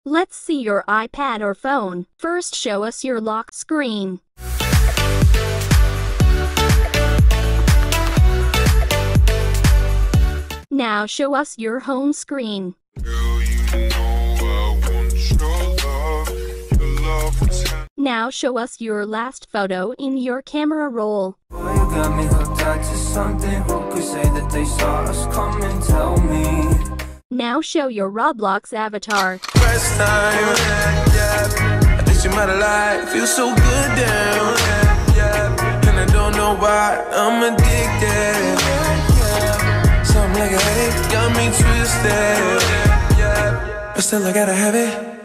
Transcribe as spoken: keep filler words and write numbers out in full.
Let's see your iPad or phone. First, show us your lock screen. Now show us your home screen. Girl, you know I want your love. Your love was hand- Now show us your last photo in your camera roll. Boy, you got me hooked on to something. Who could say that they saw us come and tell me? Now show your Roblox avatar. First time, yeah. I think you might have lied. Feels so good down, yeah. And I don't know why I'm addicted. Something like a headache got me twisted, but still I gotta have it.